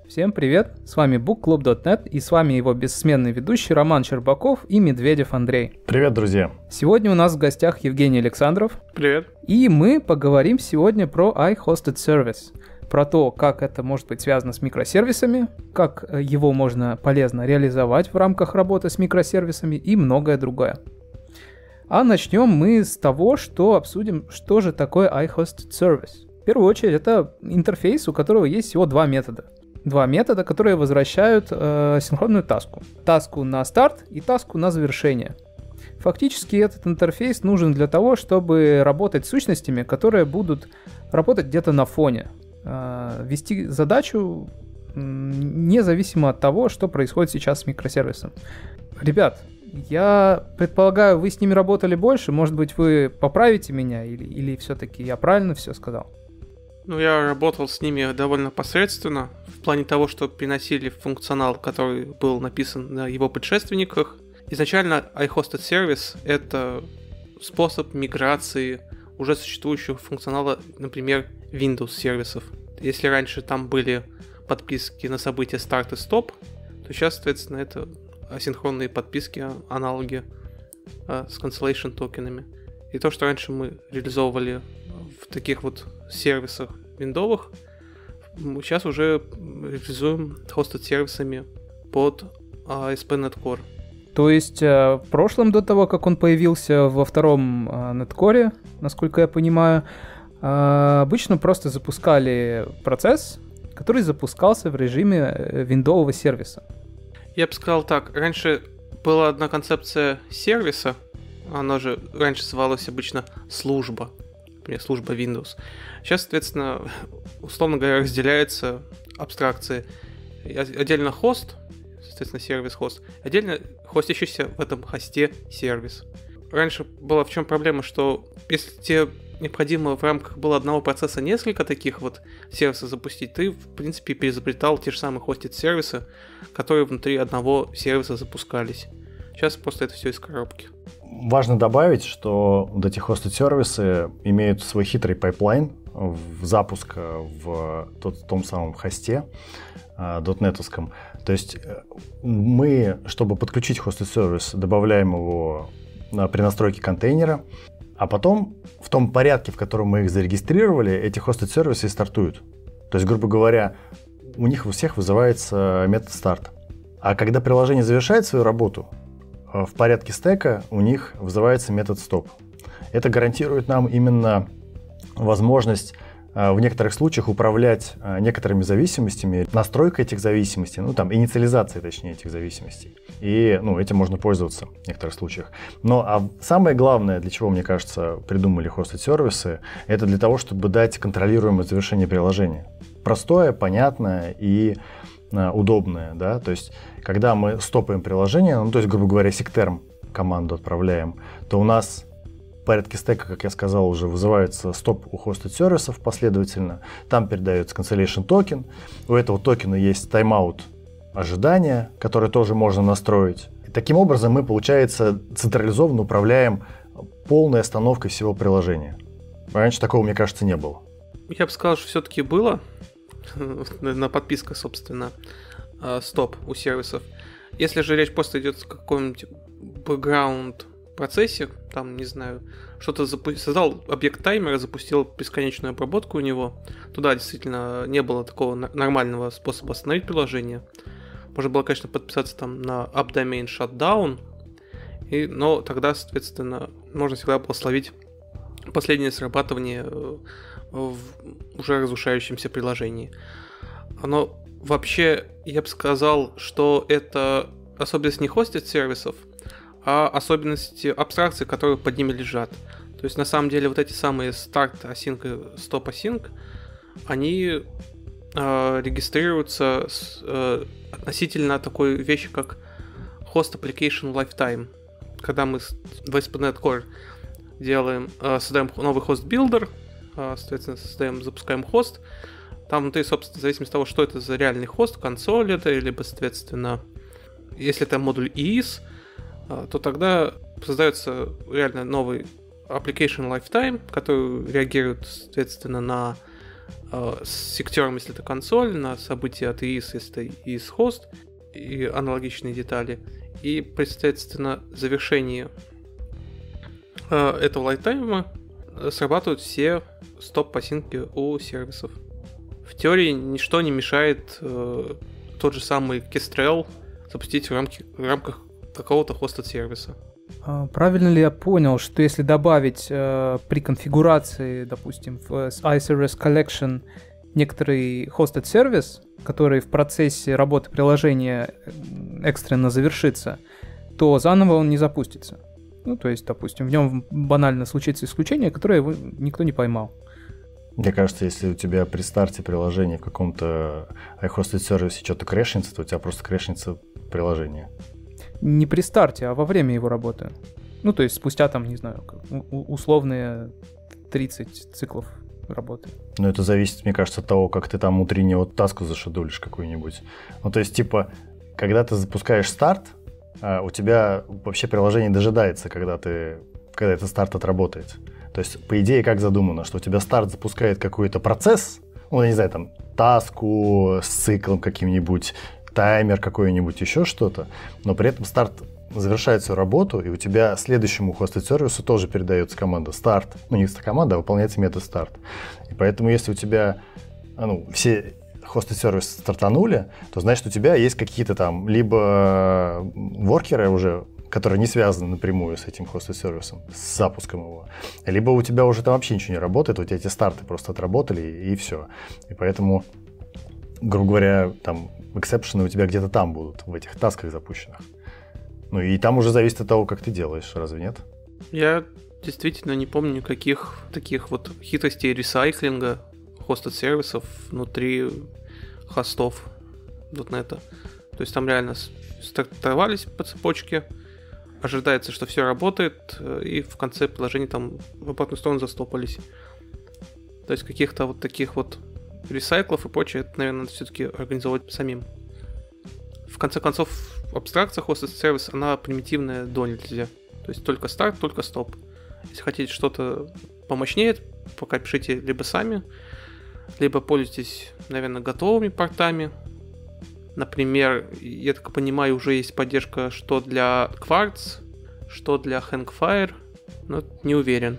Всем привет, с вами bookclub.net и с вами его бессменный ведущий Роман Щербаков и Медведев Андрей. Привет, друзья! Сегодня у нас в гостях Евгений Александров. Привет! И мы поговорим сегодня про iHosted Service, про то, как это может быть связано с микросервисами, как его можно полезно реализовать в рамках работы с микросервисами и многое другое. А начнем мы с того, что обсудим, что же такое iHosted Service. В первую очередь, это интерфейс, у которого есть всего два метода. Два метода, которые возвращают синхронную таску. Таску на старт и таску на завершение. Фактически этот интерфейс нужен для того, чтобы работать с сущностями, которые будут работать где-то на фоне. Вести задачу независимо от того, что происходит сейчас с микросервисом. Ребят, я предполагаю, вы с ними работали больше. Может быть, вы поправите меня или все-таки я правильно все сказал? Я работал с ними довольно посредственно, в плане того, что приносили функционал, который был написан на его предшественниках. Изначально iHosted Service — это способ миграции уже существующего функционала, например, Windows сервисов. Если раньше там были подписки на события Start и Stop, то сейчас, соответственно, это асинхронные подписки, аналоги с cancellation токенами. И то, что раньше мы реализовывали в таких вот сервисах виндовых, мы сейчас уже реализуем hosted сервисами под ASP.NET Core. То есть в прошлом, до того, как он появился во втором NetCore, насколько я понимаю, обычно просто запускали процесс, который запускался в режиме виндового сервиса. Я бы сказал так, раньше была одна концепция сервиса, она же раньше называлась обычно служба, например, служба Windows. Сейчас, соответственно, условно говоря, разделяется абстракции. Отдельно хост, соответственно, сервис-хост, отдельно хостящийся в этом хосте сервис. Раньше была в чем проблема, что если тебе необходимо в рамках было одного процесса несколько таких вот сервисов запустить, ты, в принципе, переизобретал те же самые хостед-сервисы, которые внутри одного сервиса запускались. Сейчас просто это все из коробки. Важно добавить, что вот эти хостед-сервисы имеют свой хитрый пайплайн запуска в том самом хосте .NET-овском. То есть мы, чтобы подключить хостед-сервис, добавляем его при настройке контейнера, а потом в том порядке, в котором мы их зарегистрировали, эти хостед-сервисы и стартуют. То есть, грубо говоря, у них у всех вызывается метод старт. А когда приложение завершает свою работу, в порядке стека у них вызывается метод стоп. Это гарантирует нам именно возможность в некоторых случаях управлять некоторыми зависимостями, настройкой этих зависимостей, инициализацией, точнее, этих зависимостей. И, этим можно пользоваться в некоторых случаях. А самое главное, для чего, мне кажется, придумали хостед-сервисы, это для того, чтобы дать контролируемое завершение приложения. Простое, понятное и удобное, да, то есть, когда мы стопаем приложение, то есть, грубо говоря, сектерм команду отправляем, то у нас в порядке стека, как я сказал, уже вызывается стоп у hosted сервисов последовательно, там передается cancellation токен, у этого токена есть тайм-аут ожидания, который тоже можно настроить. И таким образом мы, получается, централизованно управляем полной остановкой всего приложения. Раньше такого, мне кажется, не было. Я бы сказал, что все-таки было на подписках, собственно, стоп у сервисов. Если же речь просто идет о каком-нибудь бэкграунд процессе, там, не знаю, что-то создал объект таймера, запустил бесконечную обработку у него, туда действительно не было такого нормального способа остановить приложение. Можно было, конечно, подписаться там на updomain shutdown, но тогда, соответственно, можно всегда было словить последнее срабатывание в уже разрушающемся приложении. Но вообще, я бы сказал, что это особенность не хостед сервисов, а особенности абстракций, которые под ними лежат. То есть, на самом деле, вот эти самые start async и stop async, они регистрируются относительно такой вещи, как host application lifetime. Когда мы в ASP.NET Core создаем новый хост-билдер, соответственно, запускаем хост, там внутри, собственно, в зависимости от того, что это за реальный хост, консоль это, либо, соответственно, если это модуль EIS, то тогда создается реально новый application lifetime, который реагирует, соответственно, на с сектером, если это консоль, на события от EIS, если это EIS хост, и аналогичные детали. И при, соответственно, завершении этого лайфтайма срабатывают все стоп-посинки у сервисов. В теории ничто не мешает тот же самый Kestrel запустить в рамках какого-то хостед сервиса. Правильно ли я понял, что если добавить при конфигурации, допустим, в iService Collection некоторый hosted сервис, который в процессе работы приложения экстренно завершится, то заново он не запустится? Ну, то есть, допустим, в нем банально случится исключение, которое никто не поймал. Мне кажется, если у тебя при старте приложения в каком-то iHosted сервисе что-то крэшнется, то у тебя просто крэшнется приложение. Не при старте, а во время его работы. Ну, то есть спустя там, не знаю, условные 30 циклов работы. Но это зависит, мне кажется, от того, как ты там утреннюю таску зашедулишь какую-нибудь. Ну, то есть, типа, когда ты запускаешь старт, у тебя вообще приложение дожидается, когда этот старт отработает. То есть, по идее, как задумано, что у тебя старт запускает какой-то процесс, ну, я не знаю, там, таску с циклом каким-нибудь, таймер какой-нибудь, еще что-то, но при этом старт завершает свою работу, и у тебя следующему хостед-сервису тоже передается команда старт. Ну, не команда, а выполняется метод старт. И поэтому, если у тебя все хостед-сервисы стартанули, то значит, у тебя есть какие-то там либо воркеры уже, которые не связаны напрямую с этим хостед-сервисом, с запуском его, либо у тебя уже там вообще ничего не работает, у тебя эти старты просто отработали, и все. И поэтому, грубо говоря, там эксепшены у тебя где-то там будут, в этих тасках запущенных. Ну и там уже зависит от того, как ты делаешь, разве нет? Я действительно не помню никаких таких вот хитростей ресайклинга хостед-сервисов внутри хостов .NET. То есть там реально стартовались по цепочке, ожидается, что все работает, и в конце приложения там в обратную сторону застопались. То есть каких-то вот таких вот ресайклов и прочее, это, наверное, надо все-таки организовать самим. В конце концов, абстракция hosted сервис, она примитивная до нельзя. То есть только старт, только стоп. Если хотите что-то помощнее, пока пишите либо сами, либо пользуйтесь, наверное, готовыми портами. Например, я так понимаю, уже есть поддержка что для Quartz, что для Hangfire, но не уверен.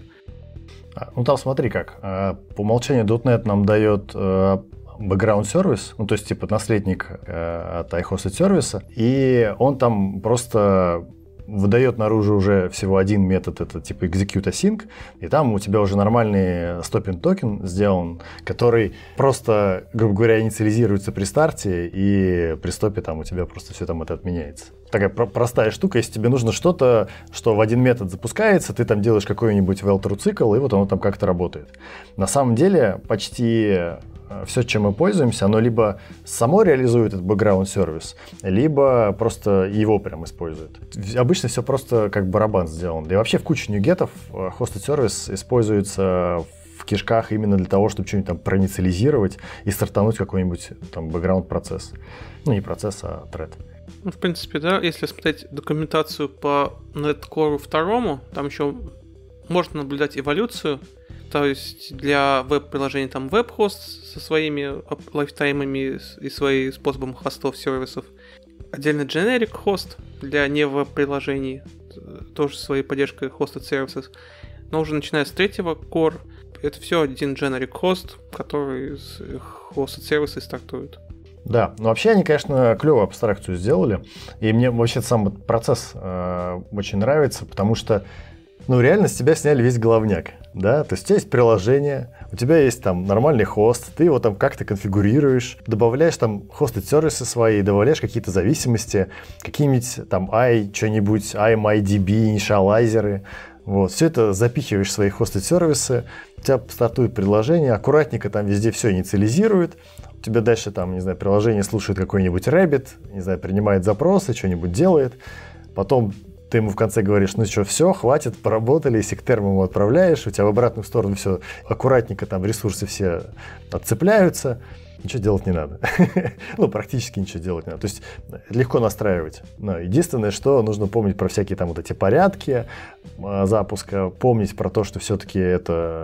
Ну там смотри как, по умолчанию .NET нам дает background сервис, ну то есть типа наследник от iHosted сервиса, и он там просто выдает наружу уже всего один метод, это типа execute async, и там у тебя уже нормальный stopping токен сделан, который просто, грубо говоря, инициализируется при старте, и при стопе там у тебя просто все там это отменяется. Такая простая штука, если тебе нужно что-то, что в один метод запускается, ты там делаешь какой-нибудь well-true цикл, и вот оно там как-то работает. На самом деле почти все, чем мы пользуемся, оно либо само реализует этот background сервис, либо просто его прям использует. Обычно все просто как барабан сделан. Да и вообще в куче нюгетов hosted сервис используется в кишках именно для того, чтобы что-нибудь там проинициализировать и стартануть какой-нибудь там background процесс. Ну, не процесс, а thread. Ну, в принципе, да, если смотреть документацию по NetCore 2, там еще можно наблюдать эволюцию. То есть для веб-приложений там веб-хост со своими лайфтаймами и своим способом хостов сервисов. Отдельно generic хост для не веб-приложений, тоже своей поддержкой hosted services. Но уже начиная с 3-го core, это все один generic хост, который из hosted сервисы стартует. Да, но вообще они, конечно, клевую абстракцию сделали. И мне вообще сам этот процесс очень нравится, потому что реально с тебя сняли весь головняк, да, то есть у тебя есть приложение, у тебя есть там нормальный хост, ты его там как-то конфигурируешь, добавляешь там хостед-сервисы свои, добавляешь какие-то зависимости, какие-нибудь там что-нибудь, MyDB, инициалайзеры, вот, все это запихиваешь в свои хостед-сервисы, у тебя стартует приложение, аккуратненько там везде все инициализирует, у тебя дальше там, не знаю, приложение слушает какой-нибудь Rabbit, не знаю, принимает запросы, что-нибудь делает, потом ты ему в конце говоришь, ну что, все, хватит, поработали, сектерм ему отправляешь, у тебя в обратную сторону все аккуратненько, там ресурсы все отцепляются, ничего делать не надо. Ну, практически ничего делать не надо. То есть легко настраивать. Но единственное, что нужно помнить про всякие там вот эти порядки запуска, помнить про то, что все-таки это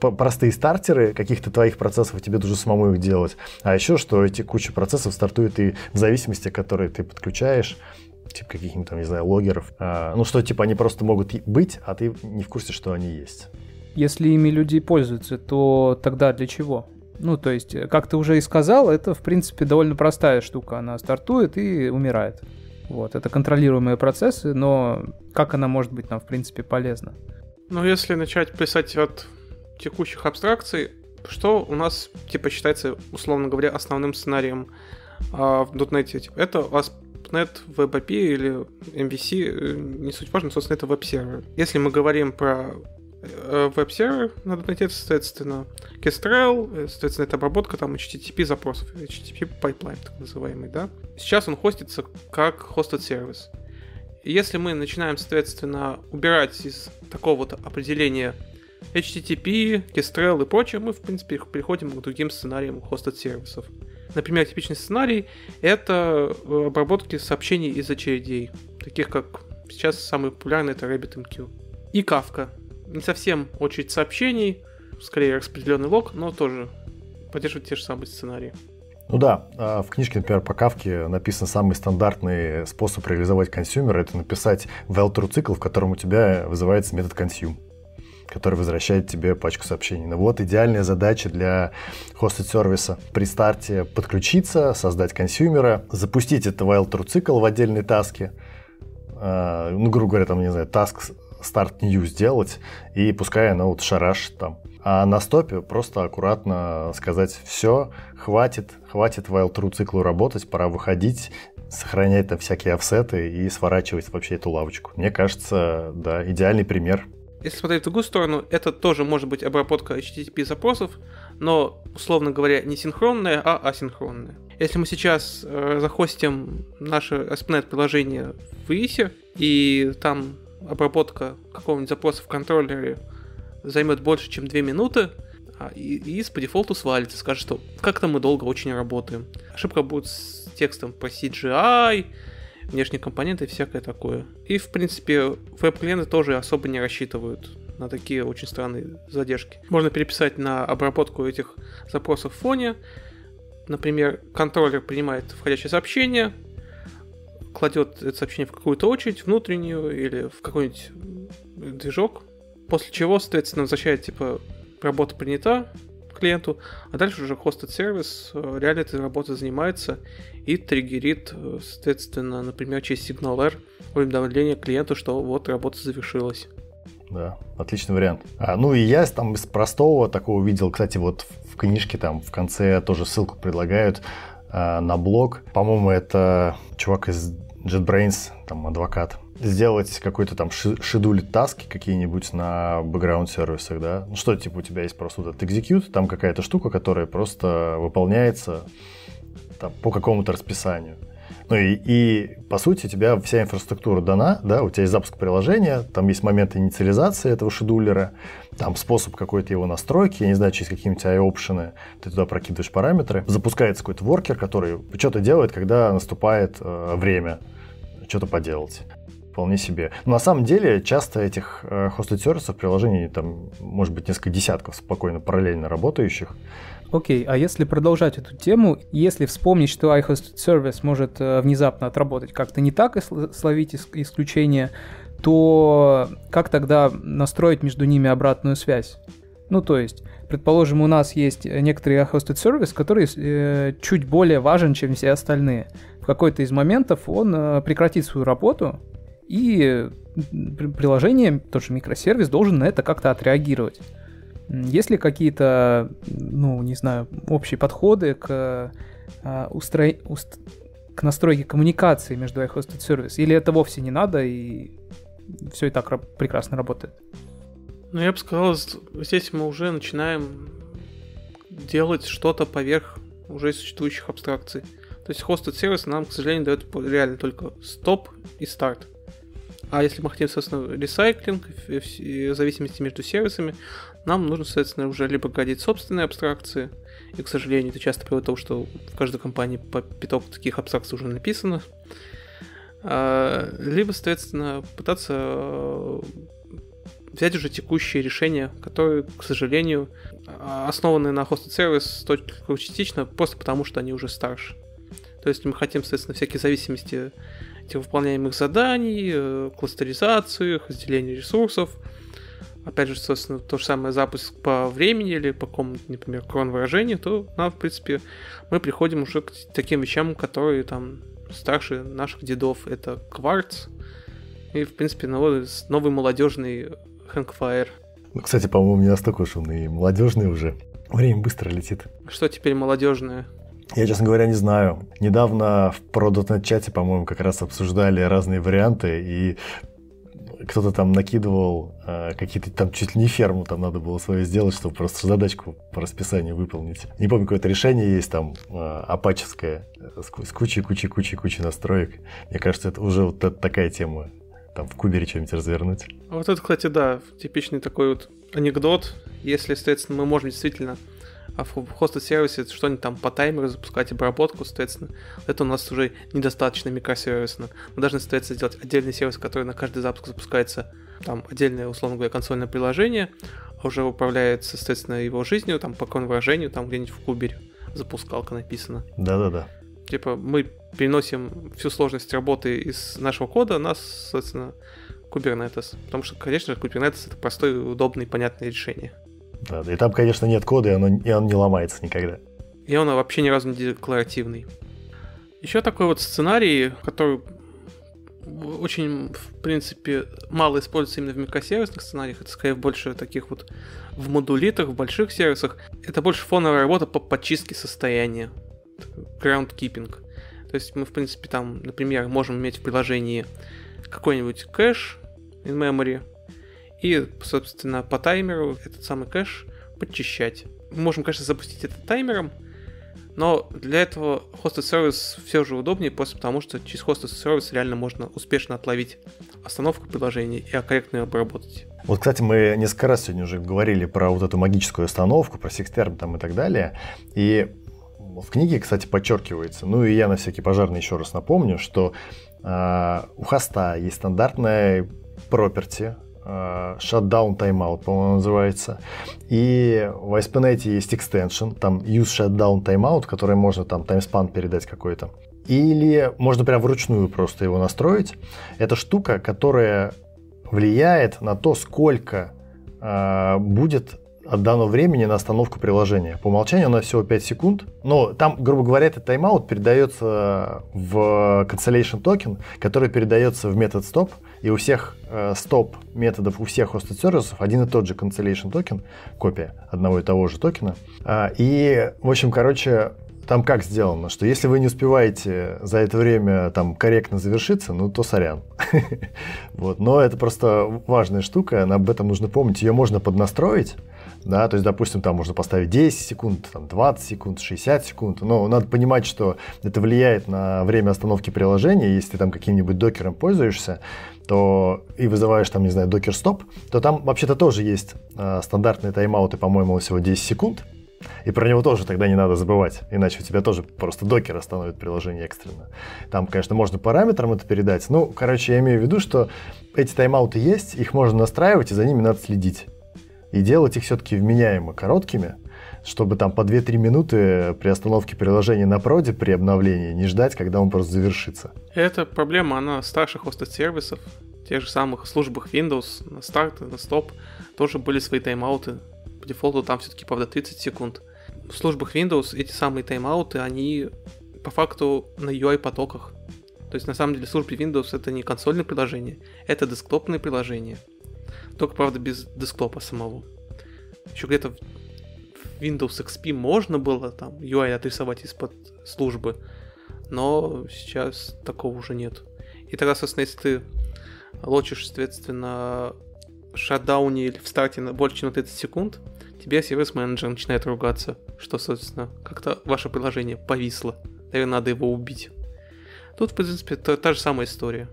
простые стартеры каких-то твоих процессов, и тебе нужно самому их делать. А еще, что эти куча процессов стартуют и в зависимости, которые ты подключаешь, типа каких-нибудь там, не знаю, логеров. Ну, что, типа, они просто могут быть, а ты не в курсе, что они есть. Если ими люди пользуются, то тогда для чего? Ну, то есть, как ты уже и сказал, это, в принципе, довольно простая штука. Она стартует и умирает. Вот, это контролируемые процессы, но как она может быть нам, в принципе, полезна? Ну, если начать писать от текущих абстракций, что у нас, типа, считается, условно говоря, основным сценарием в .NET? Это ASP.NET Web API или MVC, не суть важно, собственно, это веб-сервер. Если мы говорим про веб-сервер на .NET, соответственно, Kestrel, соответственно, это обработка там HTTP запросов, HTTP pipeline, так называемый, да. Сейчас он хостится как hosted сервис. И если мы начинаем, соответственно, убирать из такого вот определения HTTP, Kestrel и прочее, мы, в принципе, переходим к другим сценариям hosted сервисов. Например, типичный сценарий — это обработки сообщений из очередей, таких как сейчас самый популярный — это RabbitMQ. И Kafka. Не совсем очередь сообщений, скорее распределенный лог, но тоже поддерживает те же самые сценарии. Ну да, в книжке, например, по Kafka написан самый стандартный способ реализовать консюмер — это написать while-true цикл, в котором у тебя вызывается метод consume, который возвращает тебе пачку сообщений. Ну вот идеальная задача для hosted сервиса. При старте подключиться, создать консюмера, запустить это while-true цикл в отдельной таске, ну, грубо говоря, там, не знаю, task start new сделать, и пускай оно вот шарашит там. А на стопе просто аккуратно сказать: все, хватит while-true циклу работать, пора выходить, сохранять там всякие офсеты и сворачивать вообще эту лавочку. Мне кажется, да, идеальный пример. Если смотреть в другую сторону, это тоже может быть обработка HTTP запросов, но, условно говоря, не синхронная, а асинхронная. Если мы сейчас захостим наше ASP.NET приложение в IIS, и там обработка какого-нибудь запроса в контроллере займет больше, чем 2 минуты, и по дефолту свалится, скажет, что как-то мы долго очень работаем. Ошибка будет с текстом по CGI, внешние компоненты и всякое такое. И, в принципе, веб-клиенты тоже особо не рассчитывают на такие очень странные задержки. Можно переписать на обработку этих запросов в фоне. Например, контроллер принимает входящее сообщение, кладет это сообщение в какую-то очередь внутреннюю или в какой-нибудь движок, после чего, соответственно, возвращает, типа, работа принята клиенту, а дальше уже hosted сервис реально этой работой занимается и триггерит, соответственно, например, через сигнал-R уведомление клиенту, что вот работа завершилась. Да, отличный вариант. Ну и я там из простого такого видел, кстати, вот в книжке там в конце тоже ссылку предлагают на блог. По-моему, это чувак из JetBrains, там адвокат. Сделать какой-то там шедулит таски какие-нибудь на бэкграунд-сервисах, да. Ну что, типа у тебя есть просто вот этот execute, там какая-то штука, которая просто выполняется там, по какому-то расписанию. Ну и по сути у тебя вся инфраструктура дана, да, у тебя есть запуск приложения, там есть момент инициализации этого шедулера, там способ какой-то его настройки, я не знаю, через какие-нибудь IO-опшены ты туда прокидываешь параметры, запускается какой-то воркер, который что-то делает, когда наступает время что-то поделать. Вполне себе. Но на самом деле часто этих hosted сервисов, приложений, там может быть несколько десятков спокойно параллельно работающих. Окей, а если продолжать эту тему, если вспомнить, что iHosted Service может внезапно отработать как-то не так и словить исключение, то как тогда настроить между ними обратную связь? Ну, то есть, предположим, у нас есть некоторый iHosted Service, который чуть более важен, чем все остальные. В какой-то из моментов он прекратит свою работу, и приложение, тот же микросервис, должен на это как-то отреагировать. Есть ли какие-то, ну, не знаю, общие подходы к настройке коммуникации между iHosted Service? Или это вовсе не надо, и все и так прекрасно работает? Ну, я бы сказал, здесь мы уже начинаем делать что-то поверх уже существующих абстракций. То есть hosted сервис нам, к сожалению, дает реально только стоп и старт. А если мы хотим, соответственно, ресайклинг и зависимости между сервисами, нам нужно, соответственно, уже либо градить собственные абстракции, и, к сожалению, это часто приводит к тому, что в каждой компании по пяток таких абстракций уже написано, либо, соответственно, пытаться взять уже текущие решения, которые, к сожалению, основаны на hosted сервис только частично, просто потому что они уже старше. То есть мы хотим, соответственно, всякие зависимости этих выполняемых заданий, кластеризацию, разделение ресурсов. Опять же, собственно, то же самое запуск по времени или по какому-то, например, крон-выражению, то, в принципе, мы приходим уже к таким вещам, которые там старше наших дедов. Это Quartz и, в принципе, новый молодежный Hangfire. Ну, кстати, по-моему, не настолько уж он и молодежный уже. Время быстро летит. Что теперь молодежное? Я, честно говоря, не знаю. Недавно в Pro.NET чате, по-моему, как раз обсуждали разные варианты, и кто-то там накидывал какие-то там чуть ли не ферму там надо было свою сделать, чтобы просто задачку по расписанию выполнить. Не помню, какое-то решение есть там апачевское с кучей настроек. Мне кажется, это уже вот такая тема. Там в кубере что-нибудь развернуть. Вот это, кстати, да, типичный такой вот анекдот. Если, соответственно, мы можем действительно в hosted сервисе что-нибудь там по таймеру запускать обработку, соответственно, это у нас уже недостаточно микросервисно. Мы должны, соответственно, сделать отдельный сервис, который на каждый запуск запускается, там отдельное, условно говоря, консольное приложение, а уже управляется, соответственно, его жизнью, там по конвержению, там где-нибудь в кубере запускалка написана. Да-да-да. Типа мы переносим всю сложность работы из нашего кода на, соответственно, Kubernetes. Потому что, конечно же, Kubernetes — это простое, удобное и понятное решение. Да, и там, конечно, нет кода, и он не ломается никогда. И он вообще ни разу не декларативный. Еще такой вот сценарий, который очень, в принципе, мало используется именно в микросервисных сценариях, это скорее больше таких вот в модулитах, в больших сервисах. Это больше фоновая работа по подчистке состояния. Groundkeeping. То есть мы, в принципе, там, например, можем иметь в приложении какой-нибудь кэш in memory и, собственно, по таймеру этот самый кэш подчищать. Мы можем, конечно, запустить это таймером, но для этого hosted сервис все же удобнее, просто потому что через hosted сервис реально можно успешно отловить остановку приложения и корректно ее обработать. Вот, кстати, мы несколько раз сегодня уже говорили про вот эту магическую остановку, про Sixterm там и так далее, и в книге, кстати, подчеркивается, ну и я на всякий пожарный еще раз напомню, что у хоста есть стандартная property, shutdown timeout, по-моему, называется, и в ASP.NET есть extension, там use shutdown timeout, который можно там таймспан передать какой-то. Или можно прям вручную просто его настроить. Это штука, которая влияет на то, сколько будет отдано времени на остановку приложения. По умолчанию она всего 5 секунд, но там, грубо говоря, этот тайм-аут передается в cancellation токен, который передается в метод stop, и у всех стоп методов, у всех hosted сервисов один и тот же cancellation токен, копия одного и того же токена. И, в общем, короче, там как сделано, что если вы не успеваете за это время там корректно завершиться, ну то сорян. Вот. Но это просто важная штука, об этом нужно помнить, ее можно поднастроить. Да, то есть, допустим, там можно поставить 10 секунд, там 20 секунд, 60 секунд. Но надо понимать, что это влияет на время остановки приложения. Если ты там каким-нибудь докером пользуешься, то и вызываешь там, не знаю, докер-стоп, то там вообще-то тоже есть стандартные тайм-ауты, по-моему, всего 10 секунд. И про него тоже тогда не надо забывать, иначе у тебя тоже просто докер остановит приложение экстренно. Там, конечно, можно параметрам это передать. Ну, короче, я имею в виду, что эти тайм-ауты есть, их можно настраивать, и за ними надо следить. И делать их все-таки вменяемо короткими, чтобы там по 2-3 минуты при остановке приложения на проде, при обновлении, не ждать, когда он просто завершится. Эта проблема, она старших hosted сервисов, тех же самых службах Windows, на старт, на стоп, тоже были свои тайм-ауты. По дефолту там все-таки, правда, 30 секунд. В службах Windows эти самые тайм-ауты, они по факту на UI-потоках. То есть, на самом деле, службы Windows — это не консольное приложение, это десктопное приложение. Только, правда, без десктопа самого. Еще где-то в Windows XP можно было там UI отрисовать из-под службы, но сейчас такого уже нет. И тогда, собственно, если ты лочишь, соответственно, в шатдауне или в старте на больше, чем на 30 секунд, тебе сервис-менеджер начинает ругаться, что, собственно, как-то ваше приложение повисло. Наверное, надо его убить. Тут, в принципе, та же самая история.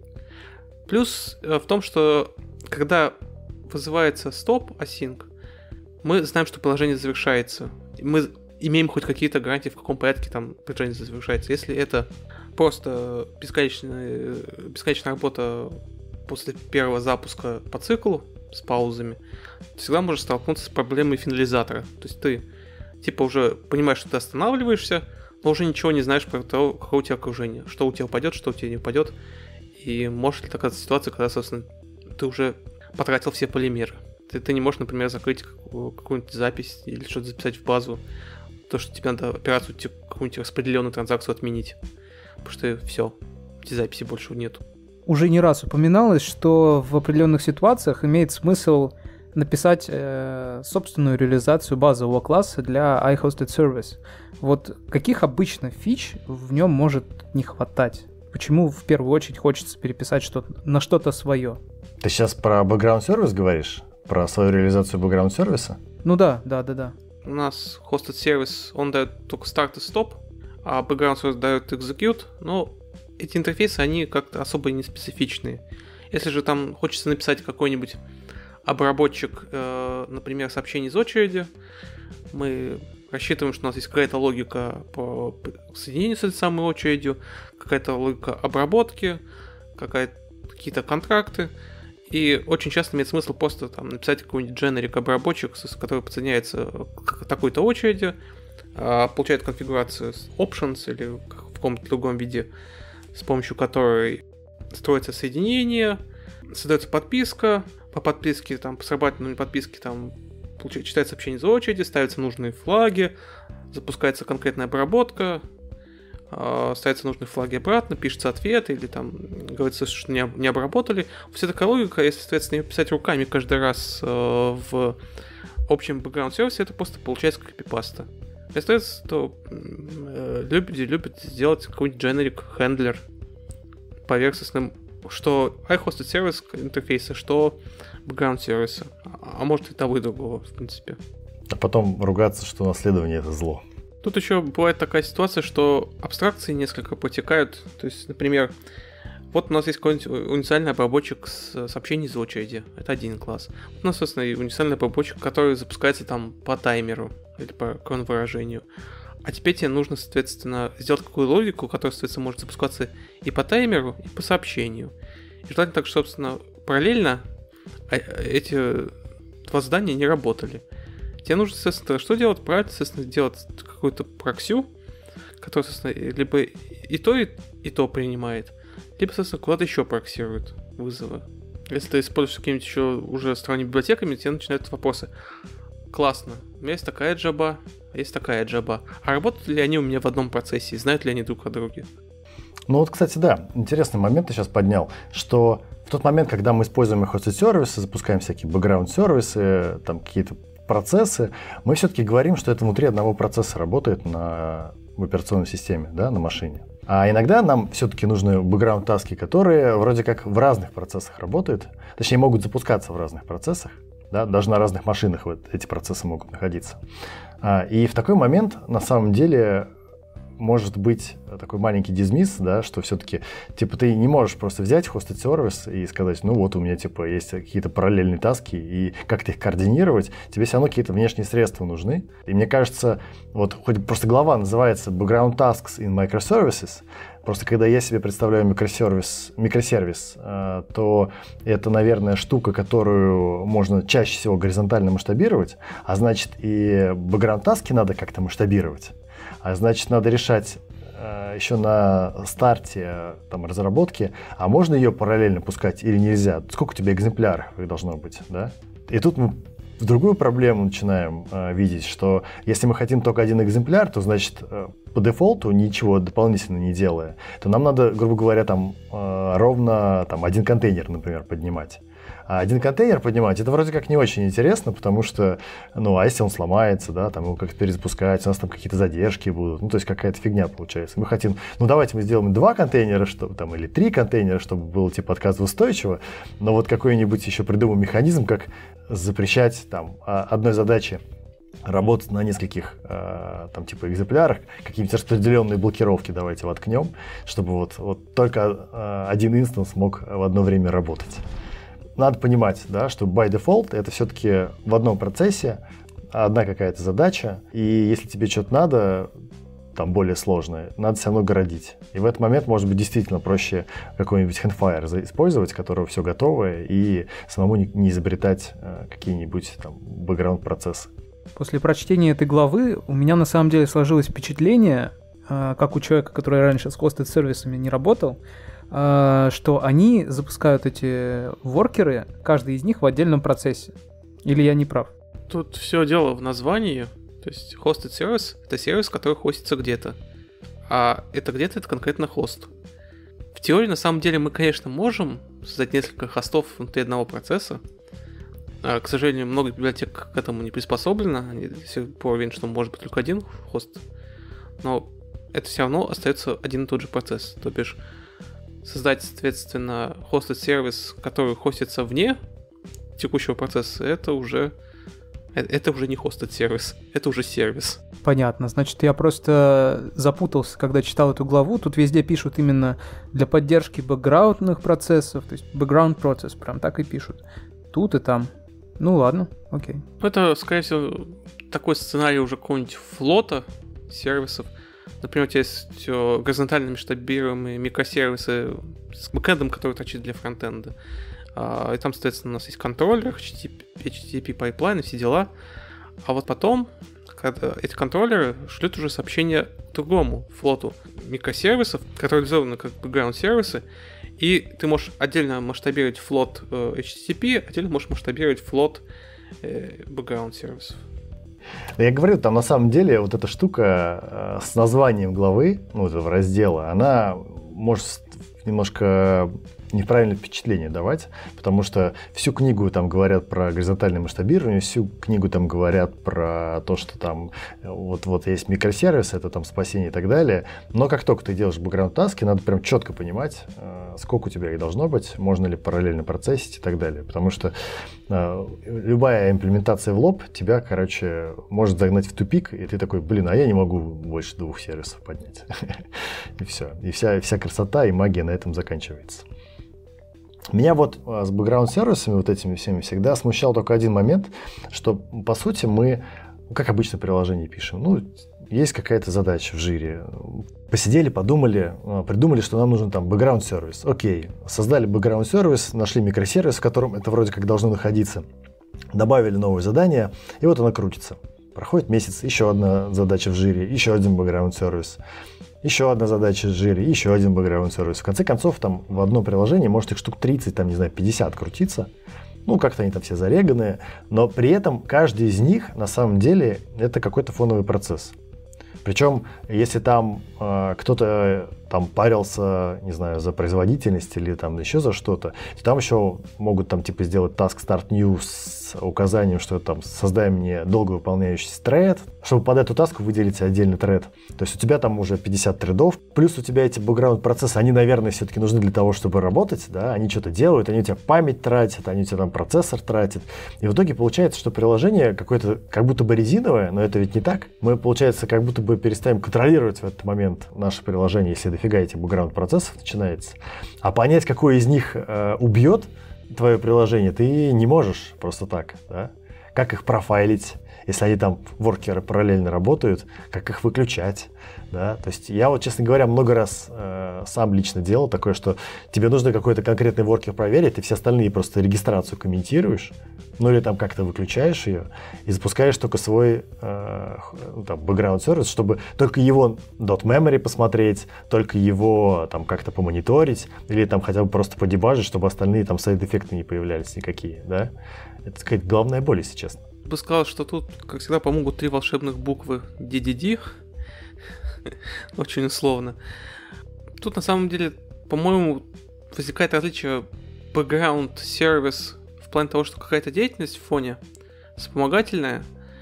Плюс в том, что когда вызывается стоп async, мы знаем, что приложение завершается. Мы имеем хоть какие-то гарантии, в каком порядке там приложение завершается. Если это просто бесконечная работа после первого запуска по циклу, с паузами, ты всегда можешь столкнуться с проблемой финализатора. То есть ты типа уже понимаешь, что ты останавливаешься, но уже ничего не знаешь про то, какое у тебя окружение, что у тебя упадет, что у тебя не упадет. И может ли такая ситуация, когда, собственно, ты уже потратил все полимеры. Ты не можешь, например, закрыть какую-нибудь запись или что-то записать в базу. То, что тебе надо операцию, какую-нибудь распределенную транзакцию отменить. Потому что все, эти записи больше нету. Уже не раз упоминалось, что в определенных ситуациях имеет смысл написать собственную реализацию базового класса для iHosted Service. Вот каких обычно фич в нем может не хватать? Почему в первую очередь хочется переписать на что-то свое? Ты сейчас про background сервис говоришь? Про свою реализацию background сервиса? Ну да. У нас hosted сервис, он дает только start и stop, а background сервис дает execute, но эти интерфейсы, они как-то особо не специфичные. Если же там хочется написать какой-нибудь обработчик, например, сообщений из очереди, мы рассчитываем, что у нас есть какая-то логика по соединению с этой самой очередью, какая-то логика обработки, какие-то контракты. И очень часто имеет смысл просто там написать какой-нибудь generic обработчик, который подсоединяется к такой-то очереди, получает конфигурацию с options или в каком-то другом виде, с помощью которой строится соединение, создается подписка, по подписке, там, по срабатыванию подписки, там, читается сообщение за очереди, ставятся нужные флаги, запускается конкретная обработка, ставятся нужные флаги обратно, пишется ответ, или там говорится, что не обработали. Вся такая логика, если, соответственно, ее писать руками каждый раз в общем background сервисе, это просто получается копипаста. Если то люди любят сделать какой-нибудь generic handler поверхностным, что iHosted сервис интерфейса, что background сервиса, а может и того и другого, в принципе. А потом ругаться, что наследование — это зло. Тут еще бывает такая ситуация, что абстракции несколько протекают. То есть, например, вот у нас есть какой-нибудь универсальный обработчик сообщений из очереди. Это один класс. Вот у нас, собственно, и универсальный обработчик, который запускается там по таймеру или по выражению. А теперь тебе нужно, соответственно, сделать какую логику, которая, соответственно, может запускаться и по таймеру, и по сообщению. И желательно так, что, собственно, параллельно эти два задания не работали. Тебе нужно, соответственно, что делать? Правильно, соответственно, делать какую-то проксю, которая, соответственно, либо и то принимает, либо, соответственно, куда-то еще проксирует вызовы. Если ты используешь какими-нибудь еще уже сторонними библиотеками, тебе начинают вопросы. Классно, у меня есть такая джаба, есть такая джаба. А работают ли они у меня в одном процессе? И знают ли они друг о друге? Ну вот, кстати, да, интересный момент ты сейчас поднял, что в тот момент, когда мы используем hosted сервисы, запускаем всякие background сервисы, там какие-то процессы, мы все-таки говорим, что это внутри одного процесса работает в операционной системе, да, на машине. А иногда нам все-таки нужны background-таски, которые вроде как в разных процессах работают, точнее, могут запускаться в разных процессах, да, даже на разных машинах вот эти процессы могут находиться. И в такой момент, на самом деле, может быть такой маленький дизмисс, да, что все-таки, типа, ты не можешь просто взять hosted сервис и сказать, ну вот у меня, типа, есть какие-то параллельные таски, и как-то их координировать, тебе все равно какие-то внешние средства нужны. И мне кажется, вот хоть просто глава называется Background Tasks in Microservices, просто когда я себе представляю микросервис, то это, наверное, штука, которую можно чаще всего горизонтально масштабировать, а значит и background-таски надо как-то масштабировать. А значит, надо решать еще на старте там, разработки, а можно ее параллельно пускать или нельзя? Сколько у тебя экземпляров должно быть, да? И тут мы в другую проблему начинаем видеть, что если мы хотим только один экземпляр, то, значит, по дефолту, ничего дополнительно не делая, то нам надо, грубо говоря, там, ровно там, один контейнер, например, поднимать. А один контейнер поднимать, это вроде как не очень интересно, потому что, ну, а если он сломается, да, там его как-то перезапускать, у нас там какие-то задержки будут, ну, то есть какая-то фигня получается. Мы хотим, ну, давайте мы сделаем 2 контейнера, чтобы, там, или 3 контейнера, чтобы было, типа, отказоустойчиво, но вот какой-нибудь еще придумаем механизм, как запрещать, там, одной задаче работать на нескольких, там, типа, экземплярах, какие-нибудь распределенные блокировки давайте воткнем, чтобы вот только один инстанс мог в одно время работать. Надо понимать, да, что by default это все-таки в одном процессе одна какая-то задача, и если тебе что-то надо, там более сложное, надо все равно городить. И в этот момент, может быть, действительно проще какой-нибудь Handfire использовать, которого все готовое, и самому не изобретать какие-нибудь там бэкграунд-процессы. После прочтения этой главы у меня на самом деле сложилось впечатление, как у человека, который раньше с hosted сервисами не работал, что они запускают эти воркеры, каждый из них в отдельном процессе. Или я не прав? Тут все дело в названии. То есть hosted сервис — это сервис, который хостится где-то. А это где-то — это конкретно хост. В теории, на самом деле, мы, конечно, можем создать несколько хостов внутри одного процесса. К сожалению, много библиотек к этому не приспособлено. Они до сих пор уверены, что может быть только один хост. Но это все равно остается один и тот же процесс. То бишь, создать, соответственно, hosted сервис, который хостится вне текущего процесса, это уже не hosted сервис, это уже сервис. Понятно. Значит, я просто запутался, когда читал эту главу. Тут везде пишут именно для поддержки бэкграундных процессов, то есть background процесс, прям так и пишут. Тут и там. Ну ладно, окей. Это, скорее всего, такой сценарий уже какого-нибудь флота сервисов. Например, у тебя есть горизонтально масштабируемые микросервисы с бэкэндом, который точит для фронтенда. И там, соответственно, у нас есть контроллер, HTTP пайплайн и все дела. А вот потом, когда эти контроллеры шлют уже сообщение другому флоту микросервисов, которые реализованы как бэкграунд-сервисы, и ты можешь отдельно масштабировать флот HTTP, отдельно можешь масштабировать флот бэкграунд-сервисов. Я говорю, там на самом деле вот эта штука с названием главы, ну, этого раздела, она может немножко неправильное впечатление давать, потому что всю книгу там говорят про горизонтальное масштабирование, всю книгу там говорят про то, что там вот есть микросервис, это там спасение и так далее, но как только ты делаешь бэкграунд-таски, надо прям четко понимать, сколько у тебя их должно быть, можно ли параллельно процессить и так далее, потому что любая имплементация в лоб тебя, короче, может загнать в тупик, и ты такой, а я не могу больше 2 сервисов поднять. И все. И вся красота и магия на этом заканчивается. Меня вот с бэкграунд-сервисами вот этими всеми всегда смущал только один момент, что, по сути, мы, как обычно, приложение пишем. Ну, есть какая-то задача в жире. Посидели, подумали, придумали, что нам нужен там бэкграунд-сервис. Окей, создали бэкграунд-сервис, нашли микросервис, в котором это вроде как должно находиться. Добавили новое задание, и вот оно крутится. Проходит месяц, еще одна задача в жире, еще один бэкграунд-сервис. Еще одна задача в жире, еще один бэкграунд-сервис. В конце концов, там в одном приложении может их штук 30, там, не знаю, 50 крутиться. Ну, как-то они там все зареганные. Но при этом каждый из них, на самом деле, это какой-то фоновый процесс. Причем, если там кто-то там парился, не знаю, за производительность или там еще за что-то, то там еще могут там типа сделать task start new с указанием, что там создай мне долго выполняющийся тред, чтобы под эту таску выделить отдельный тред. То есть у тебя там уже 50 тредов, плюс у тебя эти бэкграунд-процессы, они, наверное, все-таки нужны для того, чтобы работать, да, они что-то делают, они у тебя память тратят, они у тебя там процессор тратят. И в итоге получается, что приложение какое-то как будто бы резиновое, но это ведь не так. Мы, получается, как будто бы перестаем контролировать в этот момент наше приложение, если дофига этих бэкграунд-процессов начинается. А понять, какой из них убьет твое приложение, ты не можешь просто так, да? Как их профайлить, если они там воркеры параллельно работают, как их выключать, да? То есть я вот, честно говоря, много раз сам лично делал такое, что тебе нужно какой-то конкретный воркер проверить, ты все остальные просто регистрацию комментируешь, ну или там как-то выключаешь ее и запускаешь только свой бэкграунд-сервис, чтобы только его .memory посмотреть, только его там как-то помониторить или там хотя бы просто подебажить, чтобы остальные там сайд-эффекты не появлялись никакие, да? Это, сказать, главная боль, если честно. Я бы сказал, что тут, как всегда, помогут 3 волшебных буквы DDD. Очень условно. Тут, на самом деле, по-моему, возникает различие background-сервис в плане того, что какая-то деятельность в фоне вспомогательная,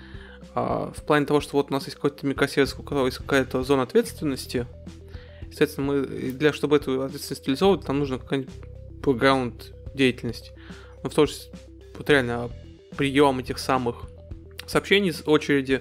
в плане того, что вот у нас есть какой-то микросервис, у которого есть какая-то зона ответственности. Естественно, чтобы эту ответственность реализовывать, нам нужна какая-нибудь background-деятельность. Но в то же вот реально прием этих самых сообщений с очереди,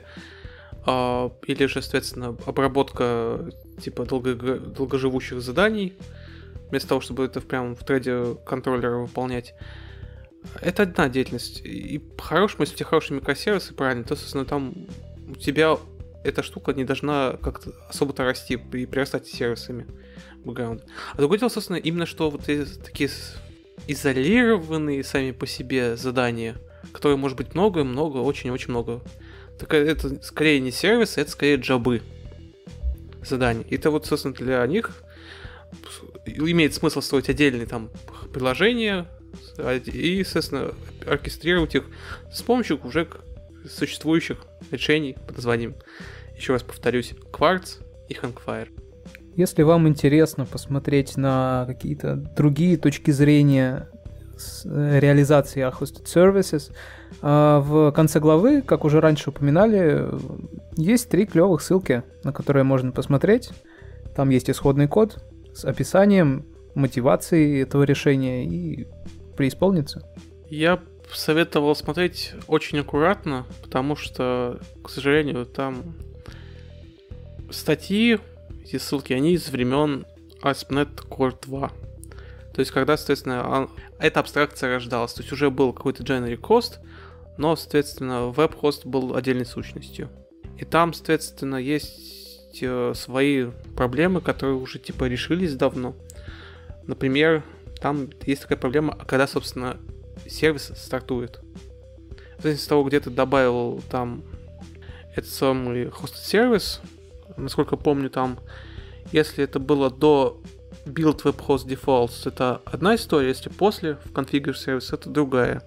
или же, соответственно, обработка типа долгоживущих заданий, вместо того, чтобы это прямо в треде контроллера выполнять. Это одна деятельность. И по-хорошему, если у тебя хорошие микросервисы, правильно, то, собственно, там у тебя эта штука не должна как-то особо-то расти и прирастать сервисами бэкграунда. А другое дело, собственно, именно что вот такие изолированные сами по себе задания, которые может быть много, очень-очень много. Так это скорее не сервисы, это скорее джабы заданий. И это вот, собственно, для них имеет смысл строить отдельные там приложения и, соответственно, оркестрировать их с помощью уже существующих решений под названием, еще раз повторюсь, Quartz и Hangfire. Если вам интересно посмотреть на какие-то другие точки зрения реализации iHosted Services, в конце главы, как уже раньше упоминали, есть 3 клевых ссылки, на которые можно посмотреть. Там есть исходный код с описанием, мотивацией этого решения и преисполниться. Я советовал смотреть очень аккуратно, потому что, к сожалению, там статьи, эти ссылки, они из времен ASP.NET Core 2. То есть, когда, соответственно, эта абстракция рождалась. То есть, уже был какой-то generic host, но, соответственно, веб-хост был отдельной сущностью. И там, соответственно, есть свои проблемы, которые уже, типа, решились давно. Например, там есть такая проблема, когда, собственно, сервис стартует. В зависимости от того, где ты добавил там этот самый hosted сервис, насколько помню, там, если это было до build web host defaults, это одна история, если после в configure сервис, это другая.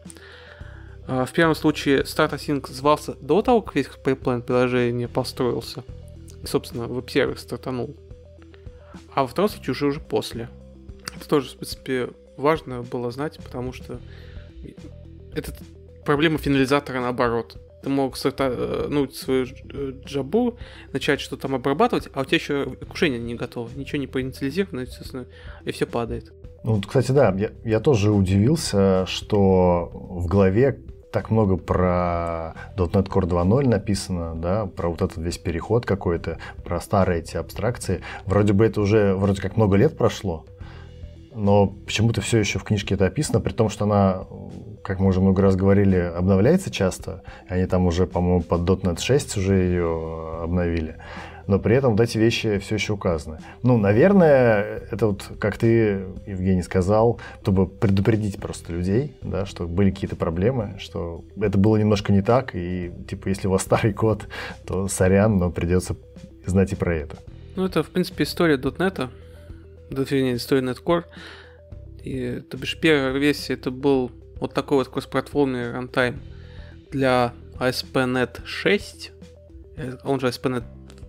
В первом случае start async звался до того, как весь пайплайн приложения построился, и, собственно, веб-сервис стартанул. А во втором случае уже после. Это тоже, в принципе, важно было знать, потому что это проблема финализатора наоборот. Ты мог стартануть свою джабу, начать что-то там обрабатывать, а у тебя еще окружение не готово, ничего не поинициализировано, естественно, и все падает. Ну, кстати, да, я тоже удивился, что в главе так много про .NET Core 2.0 написано, да, про вот этот весь переход какой-то, про старые эти абстракции. Вроде бы это уже, вроде как много лет прошло, но почему-то все еще в книжке это описано, при том, что она, как мы уже много раз говорили, обновляется часто. Они там уже, по-моему, под .NET 6 уже ее обновили. Но при этом вот эти вещи все еще указаны. Ну, наверное, это вот, как ты, Евгений, сказал, чтобы предупредить просто людей, да, что были какие-то проблемы, что это было немножко не так, и, типа, если у вас старый код, то сорян, но придется знать и про это. Ну, это, в принципе, история .NET, история .NET Core. И, то бишь, первая версия это был вот такой вот кроссплатформенный рантайм для ASP.NET 6, он же ASP.NET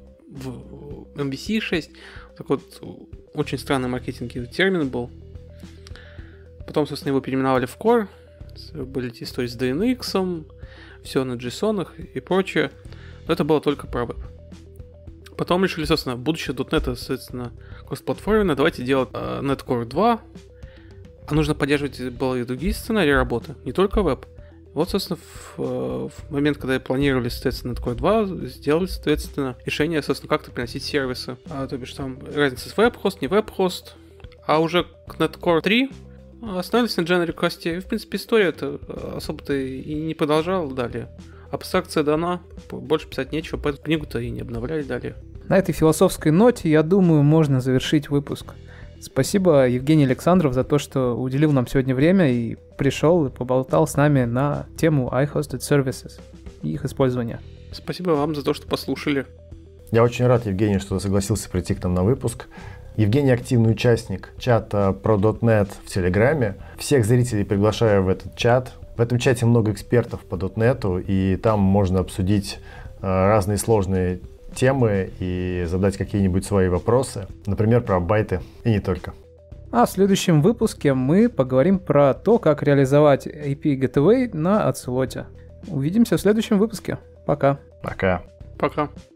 в MVC 6. Такой вот очень странный маркетинговый термин был. Потом, собственно, его переименовали в Core. Были эти истории с DNX, все на JSON и прочее. Но это было только про веб. Потом решили, собственно, будущее .NET, соответственно, кроссплатформенное, давайте делать .NET Core 2. А нужно поддерживать и другие сценарии работы, не только веб. Вот, собственно, в момент, когда планировали, соответственно, .NET Core 2, сделали, соответственно, решение, собственно, как-то приносить сервисы. То бишь, там разница с веб-хост, не веб-хост. А уже к .NET Core 3 остановились на generic хосте. И, в принципе, история-то особо-то и не продолжала далее. Абстракция дана, больше писать нечего, поэтому книгу-то и не обновляли далее. На этой философской ноте, я думаю, можно завершить выпуск. Спасибо, Евгений Александров, за то, что уделил нам сегодня время и пришел и поболтал с нами на тему iHosted Services и их использования. Спасибо вам за то, что послушали. Я очень рад, Евгений, что ты согласился прийти к нам на выпуск. Евгений активный участник чата про .NET в Телеграме. Всех зрителей приглашаю в этот чат. В этом чате много экспертов по .NET, и там можно обсудить разные сложные темы и задать какие-нибудь свои вопросы, например, про байты и не только. А в следующем выпуске мы поговорим про то, как реализовать API Gateway на Ocelot. Увидимся в следующем выпуске. Пока. Пока. Пока.